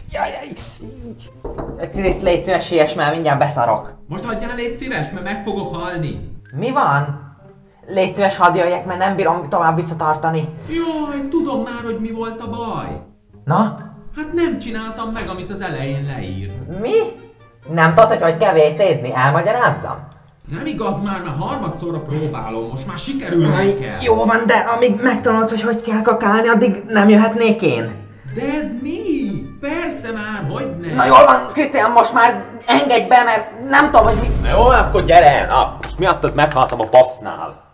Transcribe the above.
Jaj. Krisz, légy szíves, siess, mert mindjárt beszarok. Most adjál, légy szíves, mert meg fogok halni. Mi van? Légy szíves, hadd jöjjek, mert nem bírom tovább visszatartani. Jaj, tudom már, hogy mi volt a baj. Na? Hát nem csináltam meg, amit az elején leírt. Mi? Nem tudod, hogy kell vécézni? Elmagyarázzam? Nem igaz már, mert harmadszorra próbálom, most már sikerül nekem. Jó van, de amíg megtanulod, hogy kell kakálni, addig nem jöhetnék én. De ez mi? Persze már, hogyne? Na jól van, Krisztián, most már engedj be, mert nem tudom, hogy mi... Na jó, akkor gyere! Most miattad meghaltam a passznál.